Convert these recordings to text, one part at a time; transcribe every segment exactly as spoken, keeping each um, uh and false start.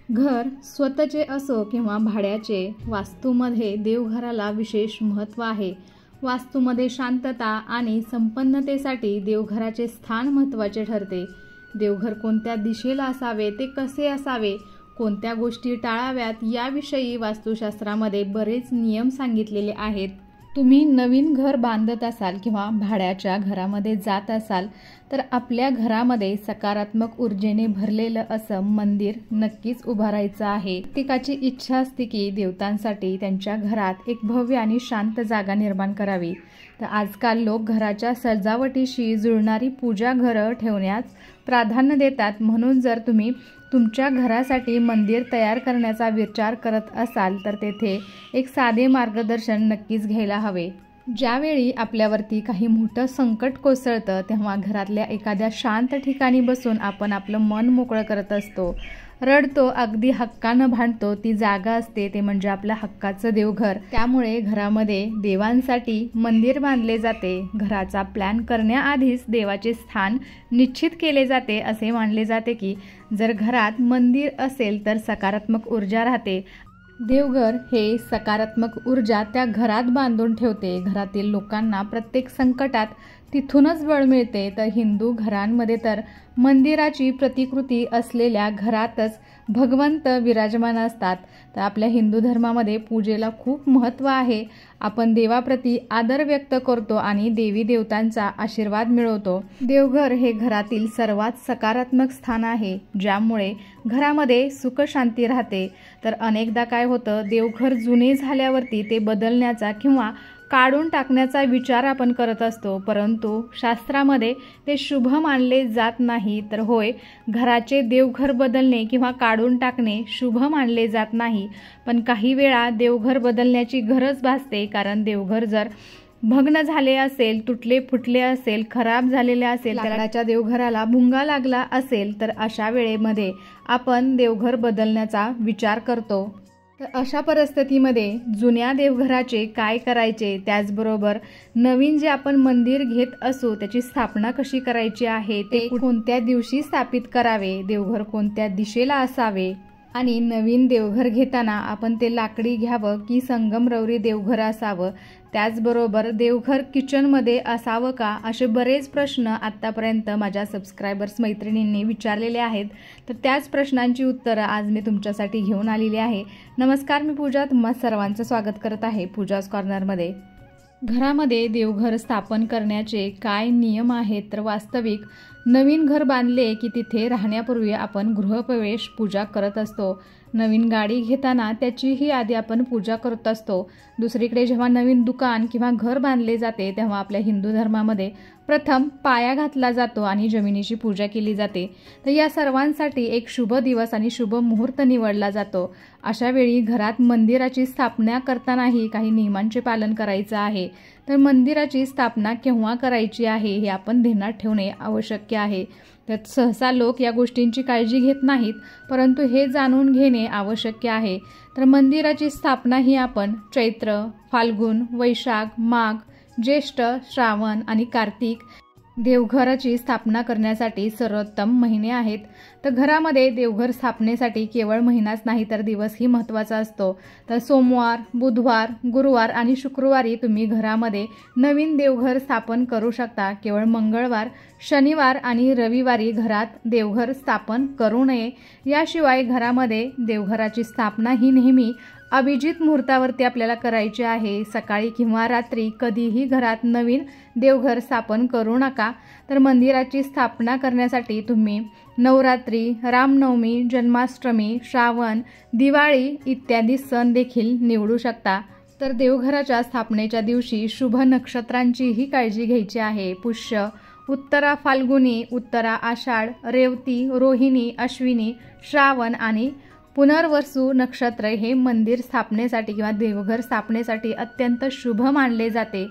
घर स्वतःचे असो किंवा भाड्याचे, वास्तूमध्ये देवघराला विशेष महत्त्व आहे. वास्तूमध्ये शांतता आणि संपन्नतेसाठी देवघराचे स्थान महत्त्वाचे ठरते. देवघर कोणत्या दिशेला असावे, ते कसे असावे, कोणत्या गोष्टी टाळाव्यात याविषयी वास्तुशास्त्रामध्ये बरेच नियम सांगितलेले आहेत. तुम्ही नवीन घर बांधत असाल किंवा भाड्याच्या घरामध्ये जात असाल तर आपल्या घरामध्ये सकारात्मक ऊर्जेने भरलेलं असं मंदिर नक्कीच उभारायचं आहे. प्रत्येकाची इच्छा असते की देवतांसाठी त्यांच्या घरात एक भव्य आणि शांत जागा निर्माण करावी. तर आजकाल लोक घराच्या सजावटीशी जुळणारी पूजा घरं ठेवण्यास प्राधान्य देतात. म्हणून जर तुम्ही तुमच्या घरासाठी मंदिर तयार करण्याचा विचार करत असाल तर तेथे एक साधे मार्गदर्शन नक्कीच घ्यायला हवे. ज्यावेळी आपल्यावरती काही मोठं संकट कोसळतं तेव्हा घरातल्या एखाद्या शांत ठिकाणी बसून आपण आपलं मन मोकळं करत असतो, रडतो, अगदी हक्कानं भांडतो. ती जागा असते ते म्हणजे आपल्या हक्काचं देवघर. त्यामुळे घरामध्ये देवांसाठी मंदिर बांधले जाते. घराचा प्लॅन करण्याआधीच देवाचे स्थान निश्चित केले जाते. असे मानले जाते की जर घरात मंदिर असेल तर सकारात्मक ऊर्जा राहते. देवघर हे सकारात्मक ऊर्जा त्या घरात बांधून ठेवते. घरातील लोकांना प्रत्येक संकटात तिथूनच बळ मिळते. तर हिंदू घरांमध्ये तर मंदिराची प्रतिकृती असलेल्या घरातच भगवंत विराजमान असतात. तर आपल्या हिंदू धर्मामध्ये पूजेला खूप महत्त्व आहे. आपण देवाप्रती आदर व्यक्त करतो आणि देवी देवतांचा आशीर्वाद मिळवतो. देवघर हे घरातील सर्वात सकारात्मक स्थान आहे, ज्यामुळे घरामध्ये सुख शांती राहते. तर अनेकदा काय होतं, देवघर जुने झाल्यावरती ते बदलण्याचा किंवा काढून टाकण्याचा विचार आपण करत असतो, परंतु शास्त्रामध्ये ते शुभ मानले जात नाही. तर होय, घराचे देवघर बदलणे किंवा काढून टाकणे शुभ मानले जात नाही, पण काही वेळा देवघर बदलण्याची गरज भासते. कारण देवघर जर भग्न झाले असेल, तुटले फुटले असेल, खराब झालेले असेल, लाकडाच्या देवघराला भुंगा लागला असेल तर अशा वेळेमध्ये आपण देवघर बदलण्याचा विचार करतो. तर अशा परिस्थितीमध्ये जुन्या देवघराचे काय करायचे, त्याचबरोबर नवीन जे आपण मंदिर घेत असू त्याची स्थापना कशी करायची आहे, ते कोणत्या दिवशी स्थापित करावे, देवघर कोणत्या दिशेला असावे आणि नवीन देवघर घेताना आपण ते लाकडी घ्यावं की संगमरवरी देवघर असावं, त्याचबरोबर देवघर किचनमध्ये असावं का, असे बरेच प्रश्न आत्तापर्यंत माझ्या सबस्क्रायबर्स मैत्रिणींनी विचारलेले आहेत. तर त्याच प्रश्नांची उत्तरं आज मी तुमच्यासाठी घेऊन आलेली आहे. नमस्कार, मी पूजा, तुम्हा सर्वांचं स्वागत करत आहे पूजाज कॉर्नरमध्ये. घरामध्ये देवघर स्थापन करण्याचे काय नियम आहेत, तर वास्तविक नवीन घर बांधले की तिथे राहण्यापूर्वी आपण गृहप्रवेश पूजा करत असतो. नवीन गाडी घेताना त्याचीही आधी आपण पूजा करत असतो. दुसरीकडे जेव्हा नवीन दुकान किंवा घर बांधले जाते तेव्हा आपल्या हिंदू धर्मामध्ये प्रथम पाया घातला जातो आणि जमिनीची पूजा केली जाते. तर या सर्वांसाठी एक शुभ दिवस आणि शुभ मुहूर्त निवडला जातो. अशा वेळी घरात मंदिराची स्थापना करतानाही काही नियमांचे पालन करायचं आहे. तर मंदिराची स्थापना केव्हा करायची आहे हे आपण ध्यानात ठेवणे आवश्यक आहे. तर सहसा लोक या गोष्टींची काळजी घेत नाहीत, परंतु हे जाणून घेणे आवश्यक आहे. तर मंदिराची स्थापना ही आपण चैत्र, फाल्गुन, वैशाख, माघ, ज्येष्ठ, श्रावण आणि कार्तिक देवघराची स्थापना करण्यासाठी सर्वोत्तम महिने आहेत. तर घरामध्ये देवघर स्थापनेसाठी केवळ महिनाच नाही तर दिवसही महत्त्वाचा असतो. तर सोमवार, बुधवार, गुरुवार आणि शुक्रवारी तुम्ही घरामध्ये नवीन देवघर स्थापन करू शकता. केवळ मंगळवार, शनिवार आणि रविवारी घरात देवघर स्थापन करू नये. याशिवाय घरामध्ये देवघराची स्थापना ही नेहमी अभिजित मुहूर्तावरती आपल्याला करायची आहे. सकाळी किंवा रात्री कधीही घरात नवीन देवघर स्थापन करू नका. तर मंदिराची स्थापना करण्यासाठी तुम्ही नवरात्री, रामनवमी, जन्माष्टमी, श्रावण, दिवाळी इत्यादी सण देखील निवडू शकता. तर देवघराच्या स्थापनेच्या दिवशी शुभ नक्षत्रांचीही काळजी घ्यायची आहे. पुष्य, उत्तरा फाल्गुनी, उत्तरा आषाढ, रेवती, रोहिणी, अश्विनी, श्रावण आणि पुनर्वसू नक्षत्र हे मंदिर स्थापनेसाठी किंवा देवघर स्थापनेसाठी अत्यंत शुभ मानले जाते.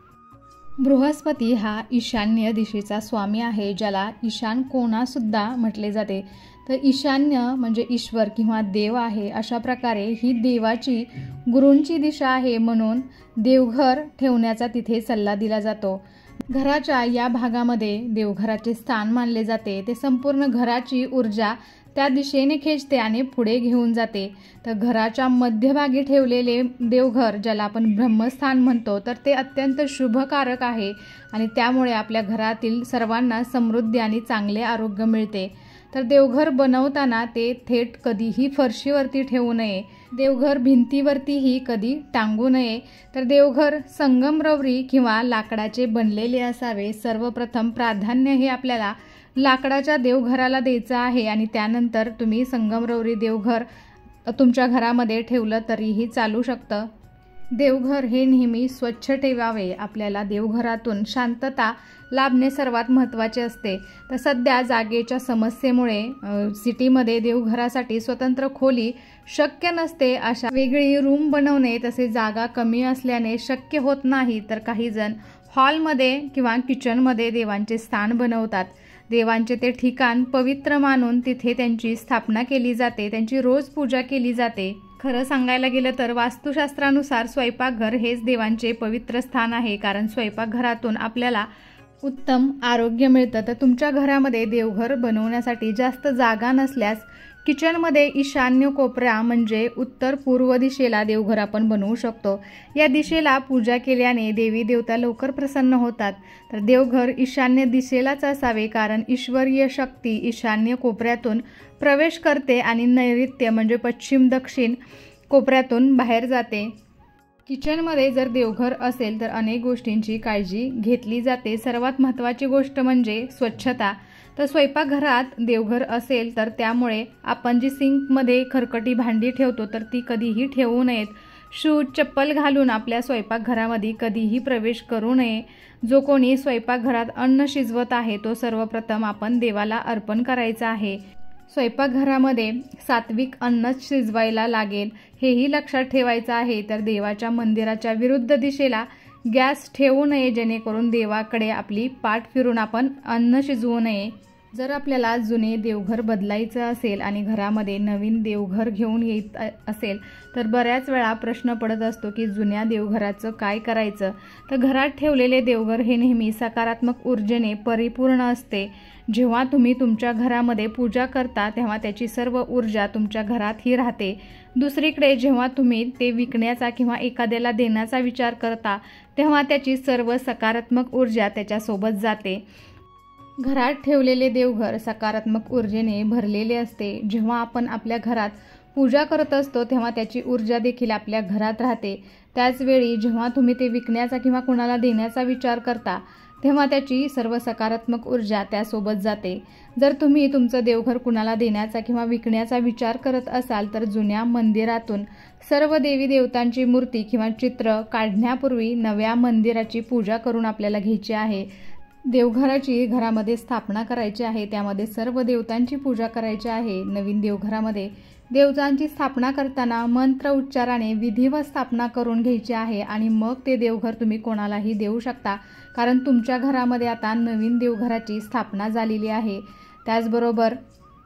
बृहस्पती हा ईशान्य दिशेचा स्वामी आहे, ज्याला ईशान कोणा सुद्धा म्हटले जाते. तर ईशान्य म्हणजे ईश्वर किंवा देव आहे. अशा प्रकारे ही देवाची, गुरूंची दिशा आहे, म्हणून देवघर ठेवण्याचा तिथे सल्ला दिला जातो. घराच्या या भागामध्ये देवघराचे स्थान मानले जाते. ते संपूर्ण घराची ऊर्जा त्या दिशेने खेचते आणि पुढे घेऊन जाते। तर घराच्या मध्यभागी ठेवलेले देवघर, ज्याला आपण ब्रह्मस्थान म्हणतो, तर ते अत्यंत शुभकारक आहे आणि त्यामुळे आपल्या घरातील सर्वांना समृद्धी आणि चांगले आरोग्य मिळते। तर देवघर बनवताना ते थेट कधीही फरशीवरती ठेवू नये, देवघर भिंतीवरतीही कधी टांगू नये। तर देवघर संगमरवरी किंवा लाकडाचे बनलेले असावे। सर्वप्रथम प्राधान्य हे आपल्याला लाकडाच्या देवघराला द्यायचं आहे आणि त्यानंतर तुम्ही संगमरवरी देवघर तुमच्या घरामध्ये ठेवलं तरीही चालू शकतं। देवघर हे नेहमी स्वच्छ ठेवावे। आपल्याला देवघरातून शांतता लाभणे सर्वात महत्त्वाचे असते। तर सध्या जागेच्या समस्येमुळे सिटीमध्ये देवघरासाठी स्वतंत्र खोली शक्य नसते। अशा वेगळी रूम बनवणे, तसे जागा कमी असल्याने शक्य होत नाही। तर काही जण हॉलमध्ये किंवा किचनमध्ये देवांचे स्थान बनवतात। देवांचे ते ठिकाण पवित्र मानून तिथे त्यांची स्थापना केली जाते, त्यांची रोज पूजा केली जाते। खरं सांगायला गेलं तर वास्तुशास्त्रानुसार स्वयंपाकघर हेच देवांचे पवित्र स्थान आहे, कारण स्वयंपाकघरातून आपल्याला उत्तम आरोग्य मिळतं। तर तुमच्या घरामध्ये देवघर बनवण्यासाठी जास्त जागा नसल्यास किचनमध्ये ईशान्य कोपरा म्हणजे उत्तर पूर्व दिशेला देवघर आपण बनवू शकतो। या दिशेला पूजा केल्याने देवी देवता लवकर प्रसन्न होतात। तर देवघर ईशान्य दिशेलाच असावे, कारण ईश्वरीय शक्ती ईशान्य कोपऱ्यातून प्रवेश करते आणि नैऋत्य म्हणजे पश्चिम दक्षिण कोपऱ्यातून बाहेर जाते। किचनमध्ये जर देवघर असेल तर अनेक गोष्टींची काळजी घेतली जाते। सर्वात महत्त्वाची गोष्ट म्हणजे स्वच्छता। तर स्वयंपाकघरात देवघर असेल तर त्यामुळे आपण जी सिंकमध्ये खरकटी भांडी ठेवतो तर ती कधीही ठेवू नयेत। शूज चप्पल घालून आपल्या स्वयंपाकघरामध्ये कधीही प्रवेश करू नये। जो कोणी स्वयंपाकघरात अन्न शिजवत आहे तो सर्वप्रथम आपण देवाला अर्पण करायचा आहे। स्वयंपाकघरामध्ये सात्विक अन्नच शिजवायला लागेल हेही लक्षात ठेवायचं आहे। तर देवाच्या मंदिराच्या विरुद्ध दिशेला गॅस ठेवू नये, जेणेकरून देवाकडे आपली पाठ फिरून आपण अन्न शिजवू नये। जर आपल्याला जुने देवघर बदलायचं असेल आणि घरामध्ये नवीन देवघर घेऊन येत असेल तर बऱ्याच वेळा प्रश्न पडत असतो की जुन्या देवघराचं काय करायचं। तर घरात ठेवलेले देवघर हे नेहमी सकारात्मक ऊर्जेने परिपूर्ण असते। जेव्हा तुम्ही तुमच्या घरामध्ये पूजा करता तेव्हा त्याची सर्व ऊर्जा तुमच्या घरातही राहते। दुसरीकडे जेव्हा तुम्ही ते विकण्याचा किंवा एखाद्याला देण्याचा विचार करता तेव्हा त्याची सर्व सकारात्मक ऊर्जा त्याच्यासोबत जाते। घरात ठेवलेले देवघर सकारात्मक ऊर्जेने भरलेले असते। जेव्हा आपण आपल्या घरात पूजा करत असतो तेव्हा त्याची ऊर्जा देखील आपल्या घरात राहते। त्याचवेळी जेव्हा तुम्ही ते विकण्याचा किंवा कोणाला देण्याचा विचार करता तेव्हा त्याची सर्व सकारात्मक ऊर्जा त्यासोबत जाते। जर तुम्ही तुमचं देवघर कुणाला देण्याचा किंवा विकण्याचा विचार करत असाल तर जुन्या मंदिरातून सर्व देवी देवतांची मूर्ती किंवा चित्र काढण्यापूर्वी नव्या मंदिराची पूजा करून आपल्याला घ्यायची आहे। देवघराची घरामध्ये स्थापना करायची आहे, त्यामध्ये सर्व देवतांची पूजा करायची आहे। नवीन देवघरामध्ये देवतांची स्थापना करताना मंत्र उच्चाराने विधिवत स्थापना करून घ्यायची आहे आणि मग ते देवघर तुम्ही कोणालाही देऊ शकता, कारण तुमच्या घरामध्ये आता नवीन देवघराची स्थापना झालेली आहे। त्याचबरोबर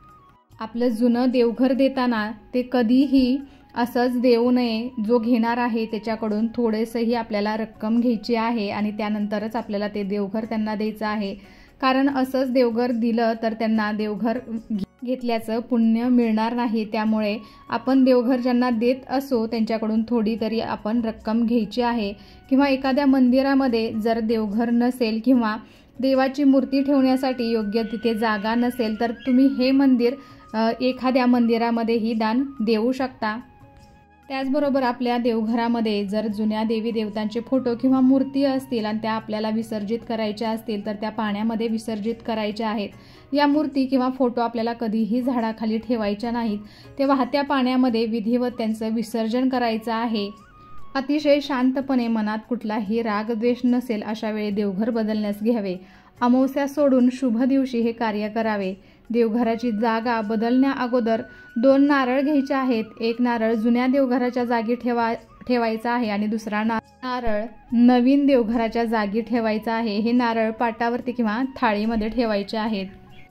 आपलं जुनं देवघर देताना ते कधीही असंच देऊ नये। जो घेणार आहे त्याच्याकडून थोडेसंही आपल्याला रक्कम घ्यायची आहे आणि त्यानंतरच आपल्याला ते देवघर त्यांना द्यायचं आहे, कारण असंच देवघर दिलं तर त्यांना देवघर घेतल्याचं पुण्य मिळणार नाही। त्यामुळे आपण देवघर ज्यांना देत असो त्यांच्याकडून थोडी तरी आपण रक्कम घ्यायची आहे। किंवा एखाद्या मंदिरामध्ये जर देवघर नसेल किंवा देवाची मूर्ती ठेवण्यासाठी योग्य तिथे जागा नसेल तर तुम्ही हे मंदिर एखाद्या मंदिरामध्येही दान देऊ शकता। त्याचबरोबर आपल्या देवघरामध्ये जर जुन्या देवी देवतांचे फोटो किंवा मूर्ती असतील आणि त्या आपल्याला विसर्जित करायच्या असतील तर त्या पाण्यामध्ये विसर्जित करायच्या आहेत। या मूर्ती किंवा फोटो आपल्याला कधीही झाडाखाली ठेवायच्या नाहीत, ते वाहत्या पाण्यामध्ये विधिवत त्यांचं विसर्जन करायचं आहे। अतिशय शांतपणे मनात कुठलाही राग द्वेष नसेल अशा वेळी देवघर बदलण्यास घ्यावे। अमावस्या सोडून शुभ दिवशी हे कार्य करावे। देवघराची जागा बदलण्या अगोदर दोन नारळ घ्यायचे आहेत। एक नारळ जुन्या देवघराच्या जागी ठेवा ठेवायचा आहे आणि दुसरा नारळ नवीन देवघराच्या जागी ठेवायचा आहे। हे नारळ पाटावरती किंवा थाळीमध्ये ठेवायचे आहेत।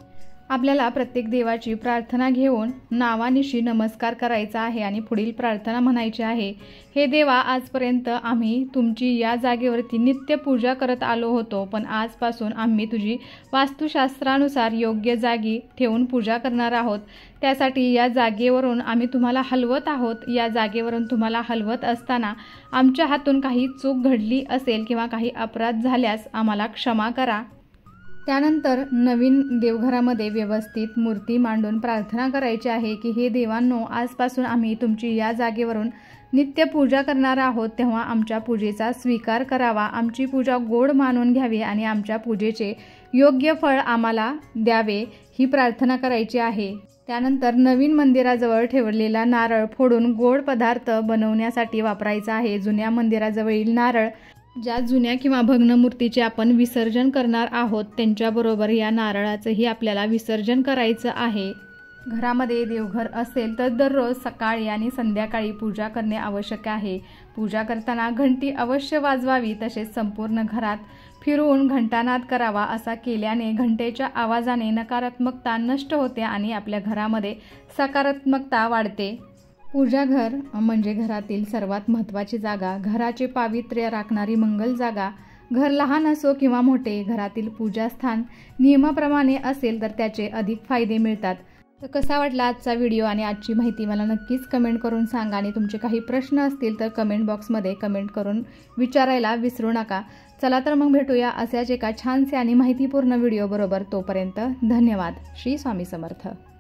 आपल्याला प्रत्येक देवाची प्रार्थना घेऊन नावानिशी नमस्कार करायचा आहे आणि पुढील प्रार्थना म्हणायची आहे. हे देवा, आजपर्यंत आम्ही तुमची या जागेवरती नित्य पूजा करत आलो होतो, पण आजपासून आम्ही तुझी वास्तुशास्त्रानुसार योग्य जागी ठेवून पूजा करणार आहोत. त्यासाठी या जागेवरून आम्ही तुम्हाला हलवत आहोत. या जागेवरून तुम्हाला हलवत असताना आमच्या हातून काही चूक घडली असेल किंवा काही अपराध झाल्यास आम्हाला क्षमा करा. त्यानंतर नवीन देवघरामध्ये व्यवस्थित मूर्ती मांडून प्रार्थना करायची आहे की हे देवांनो, आजपासून आम्ही तुमची या जागेवरून नित्य पूजा करणार आहोत, तेव्हा आमच्या पूजेचा स्वीकार करावा. आमची पूजा गोड मानून घ्यावी आणि आमच्या पूजेचे योग्य फळ आम्हाला द्यावे, ही प्रार्थना करायची आहे. त्यानंतर नवीन मंदिराजवळ ठेवलेला नारळ फोडून गोड पदार्थ बनवण्यासाठी वापरायचा आहे. जुन्या मंदिराजवळील नारळ, ज्या जुन्या किंवा भग्न मूर्तीचे आपण विसर्जन करणार आहोत, त्यांच्याबरोबर या नारळाचंही आपल्याला विसर्जन करायचं आहे. घरामध्ये देवघर असेल तर दररोज सकाळी आणि संध्याकाळी पूजा करणे आवश्यक आहे. पूजा करताना घंटी अवश्य वाजवावी, तसेच संपूर्ण घरात फिरवून घंटानाद करावा. असा केल्याने घंटेच्या आवाजाने नकारात्मकता नष्ट होते आणि आपल्या घरामध्ये सकारात्मकता वाढते. पूजाघर म्हणजे घरातील सर्वात महत्त्वाची जागा, घराचे पावित्र्य राखणारी मंगल जागा. घर लहान असो किंवा मोठे, घरातील पूजास्थान नियमाप्रमाणे असेल तर त्याचे अधिक फायदे मिळतात. तर कसा वाटला आजचा व्हिडिओ आणि आजची माहिती मला नक्कीच कमेंट करून सांगा आणि तुमचे काही प्रश्न असतील तर कमेंट बॉक्समध्ये कमेंट करून विचारायला विसरू नका. चला तर मग भेटूया अशाच एका छानसे आणि माहितीपूर्ण व्हिडिओ बरोबर. तोपर्यंत धन्यवाद. श्री स्वामी समर्थ.